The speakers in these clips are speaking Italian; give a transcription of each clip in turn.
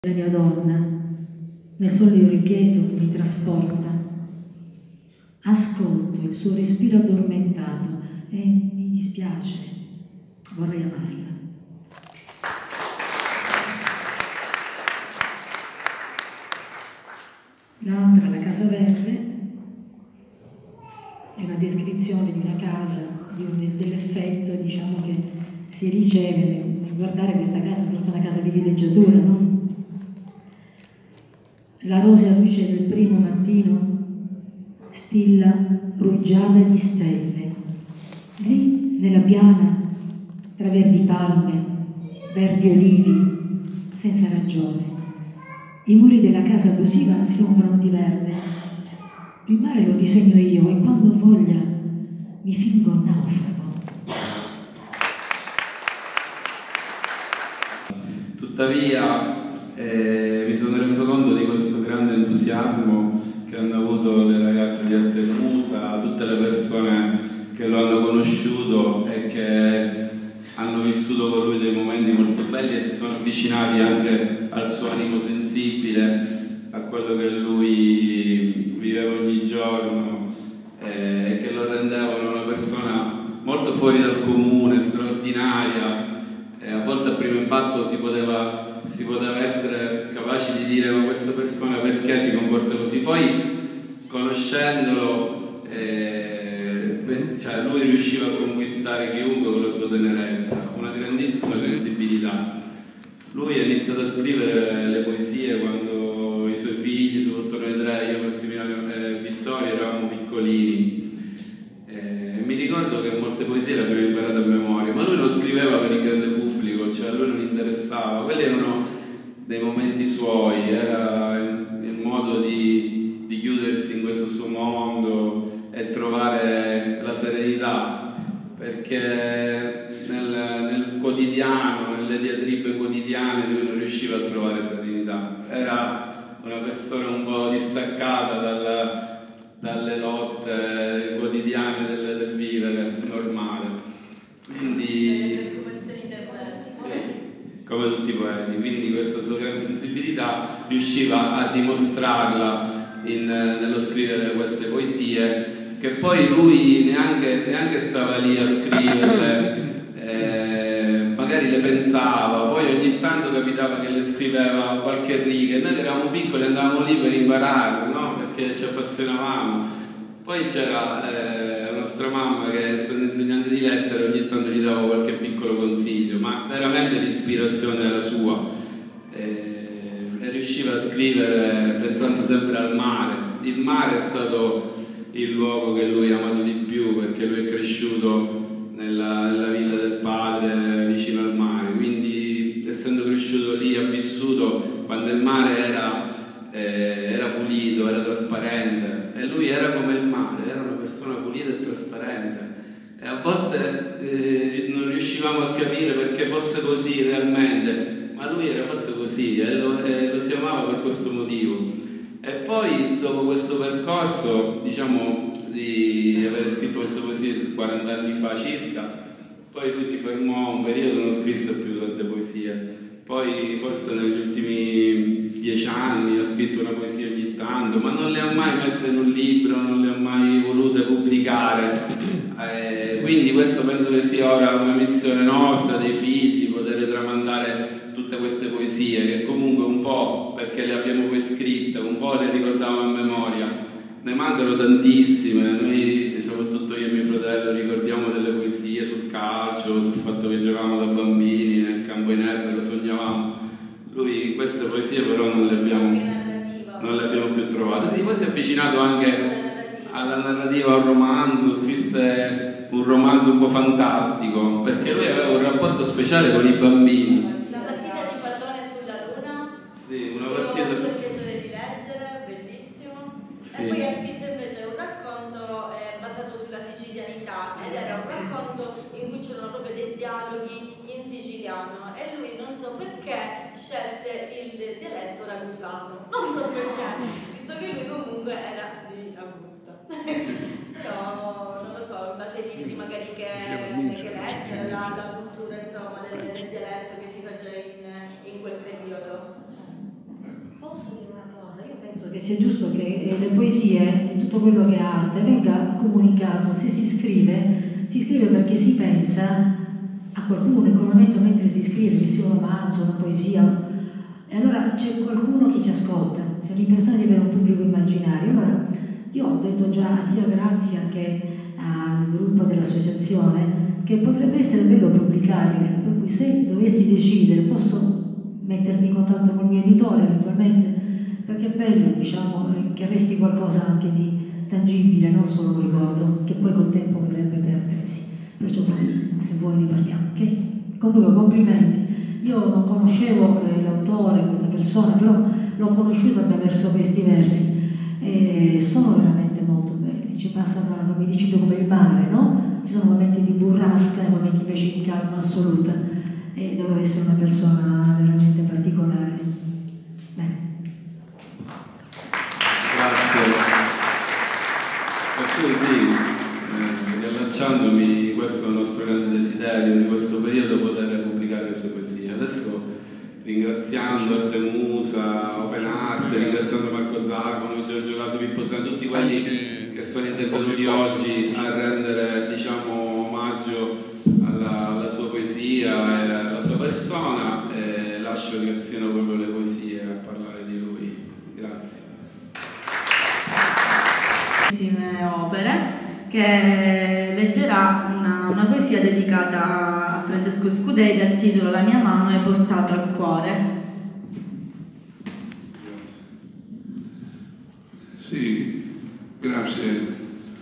La mia donna, nel sole orecchietto che mi trasporta, ascolto il suo respiro addormentato e mi dispiace, vorrei amarla. L'altra, la casa verde, è una descrizione di una casa, dell'effetto, diciamo, che si riceve nel guardare questa casa, forse una casa di villeggiatura, no? La rosea luce del primo mattino stilla rugiada di stelle. Lì, nella piana, tra verdi palme, verdi olivi, senza ragione. I muri della casa abusiva si ombrano di verde. Il mare lo disegno io e quando ho voglia mi fingo naufrago. Tuttavia mi sono reso conto di questo grande entusiasmo che hanno avuto le ragazze di Altemusa, tutte le persone che lo hanno conosciuto e che hanno vissuto con lui dei momenti molto belli e si sono avvicinati anche al suo animo sensibile, a quello che lui viveva ogni giorno e che lo rendevano una persona molto fuori dal comune, straordinaria. E a volte al primo impatto si poteva essere capaci di dire ma questa persona perché si comporta così, poi conoscendolo lui riusciva a conquistare chiunque con la sua tenerezza, una grandissima sensibilità. Lui ha iniziato a scrivere le poesie quando i suoi figli, soprattutto noi tre, io, Massimiliano e Vittorio, eravamo piccolini. Mi ricordo che molte poesie le abbiamo imparate a memoria, ma lui non scriveva per il grande pubblico, cioè a lui non interessava, quelli erano dei momenti suoi, era il modo di chiudersi in questo suo mondo e trovare la serenità, perché nel quotidiano, nelle diatribe quotidiane lui non riusciva a trovare serenità, era una persona un po' distaccata dalle lotte quotidiane del vivere normale, quindi come tutti i poeti, quindi questa sua grande sensibilità riusciva a dimostrarla nello scrivere queste poesie, che poi lui neanche stava lì a scriverle, magari le pensava, poi ogni tanto capitava che le scriveva qualche riga e noi che eravamo piccoli andavamo lì per imparare, no? Perché ci appassionavamo. Poi c'era la nostra mamma che, essendo insegnante di lettere, ogni tanto gli dava qualche piccolo consiglio, ma veramente l'ispirazione era sua e riusciva a scrivere pensando sempre al mare. Il mare è stato il luogo che lui ha amato di più, perché lui è cresciuto nella villa del padre vicino al mare, quindi essendo cresciuto lì ha vissuto quando il mare era pulito, era trasparente, e lui era come il mare, era una persona pulita e trasparente, e a volte non riuscivamo a capire perché fosse così realmente, ma lui era fatto così e lo si amava per questo motivo. E poi dopo questo percorso, diciamo, di aver scritto queste poesie 40 anni fa circa, poi lui si fermò un periodo, non scrisse più tante poesie. Poi forse negli ultimi 10 anni ha scritto una poesia ogni tanto, ma non le ha mai messe in un libro, non le ha mai volute pubblicare. Quindi questo penso che sia ora una missione nostra, dei figli, poter tramandare tutte queste poesie, che comunque un po', perché le abbiamo poi scritte, un po' le ricordiamo a memoria. Ne mancano tantissime, noi, soprattutto io e mio fratello, ricordiamo delle poesie sul calcio, sul fatto che giocavamo da bambini nel campo in erba, lo sognavamo. Lui queste poesie però non le abbiamo più trovate. Sì, poi si è avvicinato anche alla narrativa, al romanzo, scrisse un romanzo un po' fantastico, perché lui aveva un rapporto speciale con i bambini. La partita di pallone sulla luna, sì, una io partita... ho avuto il piacere di leggere, bellissimo. Sì. E poi ha scritto invece un racconto basato sulla sicilianità, ed era un racconto in cui c'erano proprio dei dialoghi in siciliano, e lui non so perché scelse il dialetto ragusano, non so perché, visto che lui comunque era di Augusta. Però non lo so, in base ai libri magari che legge, la cultura insomma del dialetto che si faceva in quel periodo. sia giusto che le poesie, tutto quello che è arte, venga comunicato. Se si scrive perché si pensa a qualcuno in quel momento mentre si scrive, che sia un romanzo, una poesia, e allora c'è qualcuno che ci ascolta, siamo in persona di avere un pubblico immaginario. Allora io ho detto già sia a Grazia che al gruppo dell'associazione che potrebbe essere bello pubblicarle, per cui se dovessi decidere posso metterti in contatto con il mio editore eventualmente, perché è bello, diciamo, che resti qualcosa anche di tangibile, non solo un ricordo, che poi col tempo potrebbe perdersi. Perciò poi, se vuoi, ne parliamo, ok? Comunque, complimenti. Io non conoscevo l'autore, questa persona, però l'ho conosciuto attraverso questi versi e sono veramente molto belli. Ci passa, come dici tu, come il mare, no? Ci sono momenti di burrasca e momenti invece di calma assoluta, e doveva essere una persona veramente particolare. Bene. Grazie. E poi sì, riallacciandomi, questo è il nostro grande desiderio di questo periodo, poter pubblicare le sue poesie. Adesso, ringraziando Arte Musa, Open Art, ringraziando Marco Zacono, Giorgio Caso, Pippo Zan, tutti quelli che sono intervenuti oggi a rendere, diciamo, omaggio alla sua poesia e alla sua persona, e lascio che siano proprio le poesie a parlare di lui. Grazie. Opere che leggerà una poesia dedicata a Francesco Scudei dal titolo La mia mano è portato al cuore. Sì, grazie.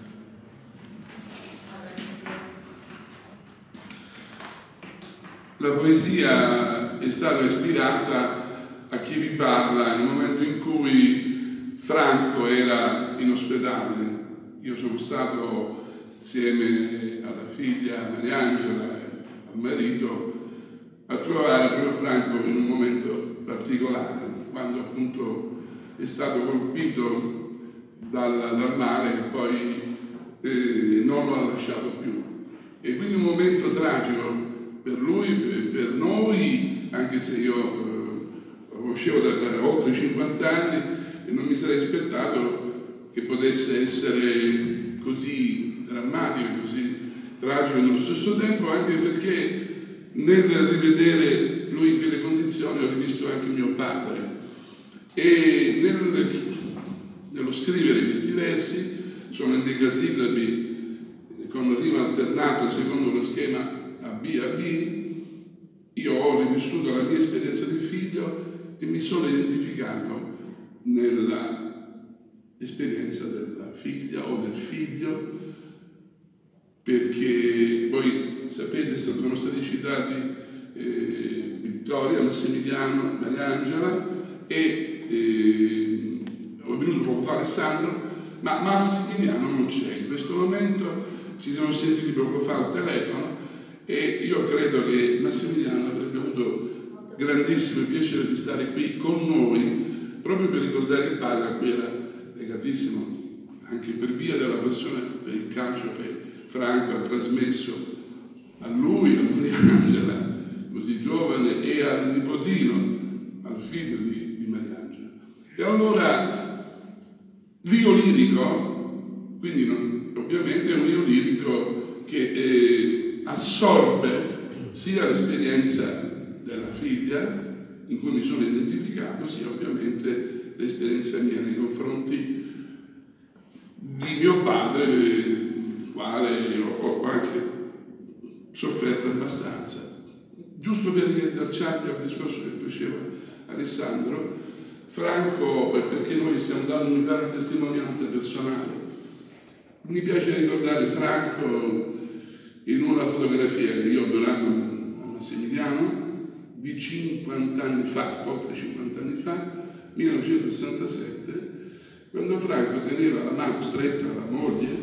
La poesia è stata ispirata a chi vi parla nel momento in cui Franco era in ospedale. Io sono stato insieme alla figlia Mariangela e al marito a trovare proprio Franco in un momento particolare, quando appunto è stato colpito dal mare e poi non lo ha lasciato più. E quindi un momento tragico per lui, per noi, anche se io conoscevo da oltre 50 anni e non mi sarei aspettato che potesse essere così drammatico e così tragico nello stesso tempo, anche perché nel rivedere lui in quelle condizioni ho rivisto anche mio padre. E nello scrivere questi versi sono endecasillabi con rima alternata secondo lo schema AB a B. Io ho rivissuto la mia esperienza di figlio e mi sono identificato nella esperienza della figlia o del figlio, perché voi sapete, sono stati citati Vittoria, Massimiliano, Mariangela e ho venuto poco fa Alessandro, ma Massimiliano non c'è in questo momento. Ci siamo sentiti poco fa al telefono e io credo che Massimiliano avrebbe avuto grandissimo piacere di stare qui con noi proprio per ricordare il padre a cui era legatissimo anche per via della passione per il calcio che Franco ha trasmesso a lui, a Mariangela, così giovane, e al nipotino, al figlio di Mariangela. E allora l'io lirico, quindi ovviamente è un io lirico che assorbe sia l'esperienza della figlia, in cui mi sono identificato, sia ovviamente l'esperienza mia nei confronti di mio padre, il quale ho anche sofferto abbastanza. Giusto per riallacciarmi al discorso che faceva Alessandro, Franco, perché noi stiamo dando un'unica testimonianza personale, mi piace ricordare Franco in una fotografia che io ho donato a Massimiliano di 50 anni fa, oltre 50 anni fa, 1967, quando Franco teneva la mano stretta alla moglie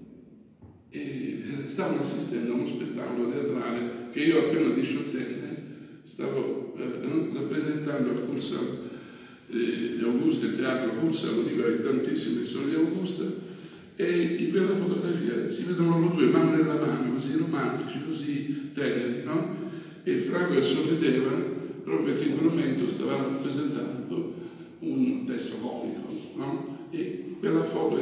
e stavano assistendo a uno spettacolo teatrale che io appena diciottenne stavo rappresentando a Cursa di Augusta, il teatro Cursa, lo dico ai tantissimi che sono di Augusta, e in quella fotografia si vedono loro due mano nella mano, così romantici, così teneri, no? E Franco sorrideva proprio perché in quel momento stava rappresentando un testo comico, no?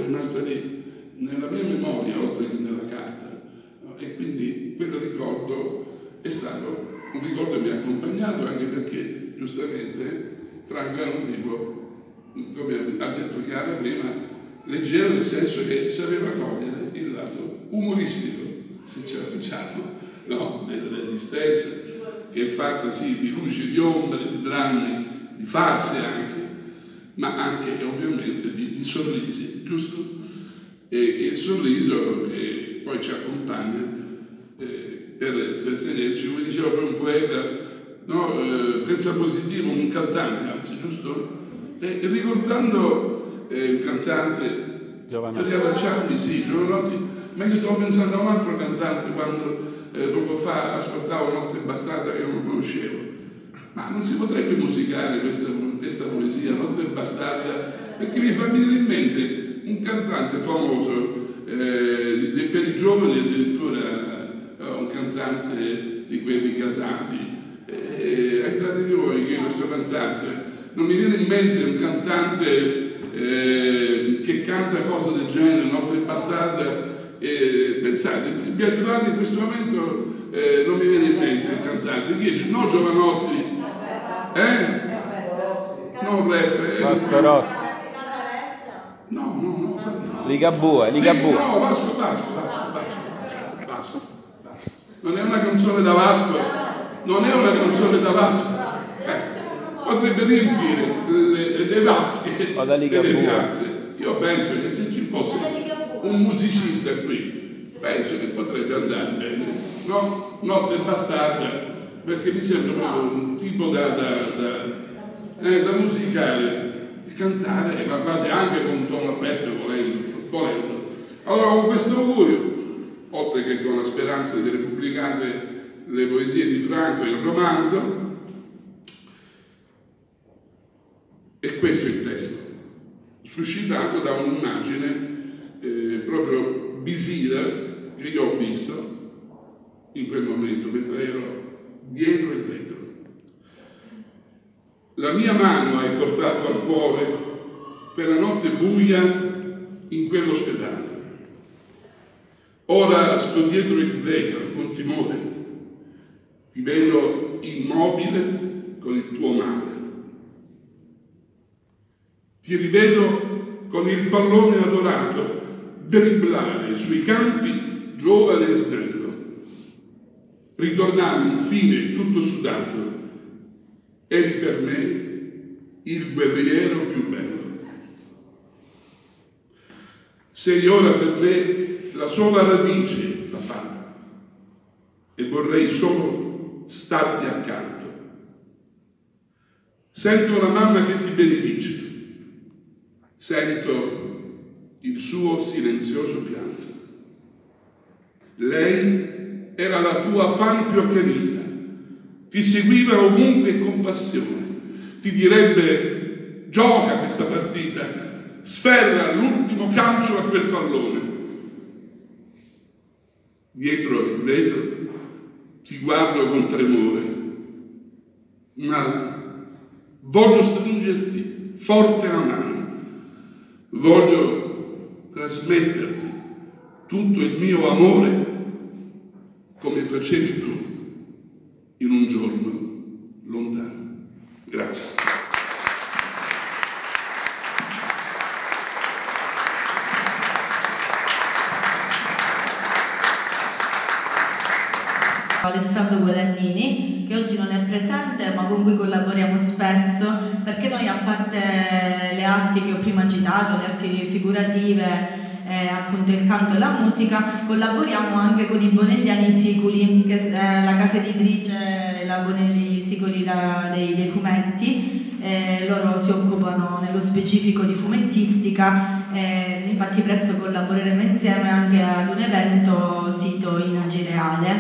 rimasta lì nella mia memoria oltre che nella carta, no? E quindi quel ricordo è stato un ricordo che mi ha accompagnato, anche perché giustamente Franco era un tipo, come ha detto Chiara prima, leggero, nel senso che sapeva cogliere il lato umoristico, se ce la facciamo, no? Dell'esistenza, che è fatta sì di luci, di ombre, di drammi, di farse anche, ma anche ovviamente di sorrisi, giusto? E il sorriso che poi ci accompagna per tenerci, come diceva poi un poeta, no? Pensa positivo, un cantante, anzi, giusto? E ricordando un cantante, per riallacciarmi, sì, Giovanotti, ma io stavo pensando a un altro cantante quando poco fa ascoltavo Notte Bastarda che non conoscevo. Ma non si potrebbe musicare questa poesia, Notte Bastarda, perché mi fa venire in mente un cantante famoso, per i giovani addirittura un cantante di quelli casati. Aiutatevi voi che questo cantante, non mi viene in mente un cantante che canta cose del genere, Notte Bastarda. Pensate, vi aiutate in questo momento, non mi viene in mente il cantante, chi è? No, Giovanotti, non rap, Vasco Rossi, no. Ligabue. No, Vasco. Non è una canzone da Vasco, potrebbe riempire le vasche o da Ligabue. delle piazze. Io penso che se ci fosse un musicista qui, penso che potrebbe andare bene, no? Notte Bastarda, perché mi sembra proprio un tipo da musicare, cantare, ma quasi anche con un tono aperto, volendo. Allora, con questo augurio, oltre che con la speranza di repubblicare le poesie di Franco e il romanzo, e questo è il testo, suscitato da un'immagine proprio visiva che io ho visto in quel momento mentre ero dietro il vetro. La mia mano hai portato al cuore per la notte buia in quell'ospedale. Ora sto dietro il vetro con timore, ti vedo immobile con il tuo male. Ti rivedo con il pallone adorato dribblare sui campi giovane e snello. Ritornavi infine tutto sudato, eri per me il guerriero più bello. Sei ora per me la sola radice, papà, e vorrei solo starti accanto. Sento la mamma che ti benedice, sento il suo silenzioso pianto. Lei era la tua fan più accanita, ti seguiva ovunque con passione, ti direbbe gioca questa partita, sferra l'ultimo calcio a quel pallone. Dietro il vetro ti guardo con tremore, ma voglio stringerti forte la mano, voglio trasmetterti tutto il mio amore come facevi tu in un giorno lontano. Grazie. Alessandro Guadagnini, che oggi non è presente ma con cui collaboriamo spesso, perché noi, a parte le arti che ho prima citato, le arti figurative, appunto il canto e la musica, collaboriamo anche con i Bonelliani Siculi, che è la casa editrice, la Bonelli Siculi dei fumetti. Loro si occupano nello specifico di fumettistica, infatti presto collaboreremo insieme anche ad un evento sito in Agireale.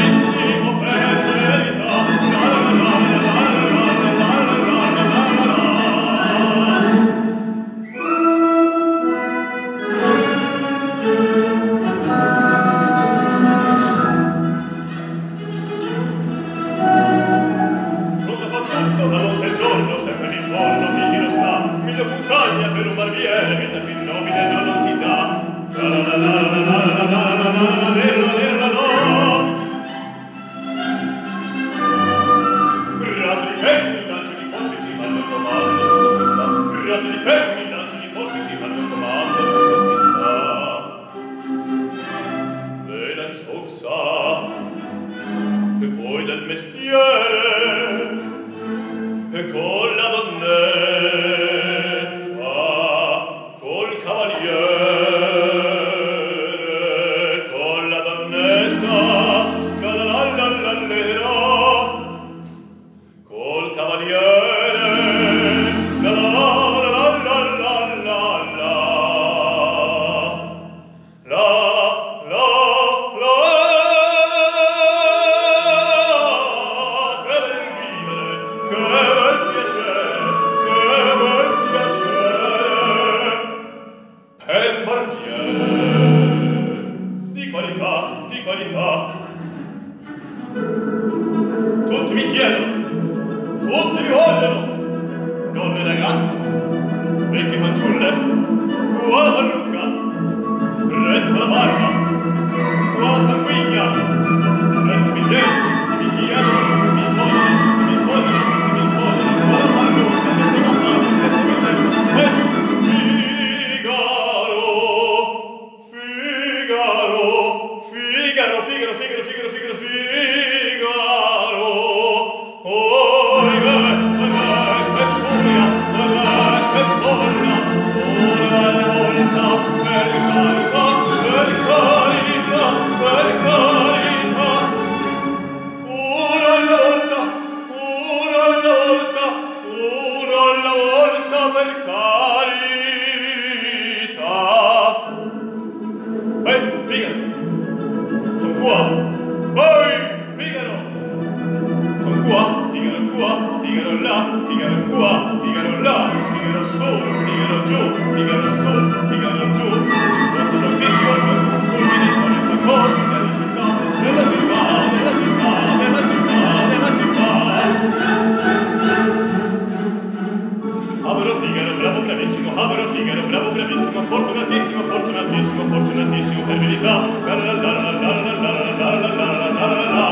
fortunatissimo, per verità, la la la la la la la la la la la la la.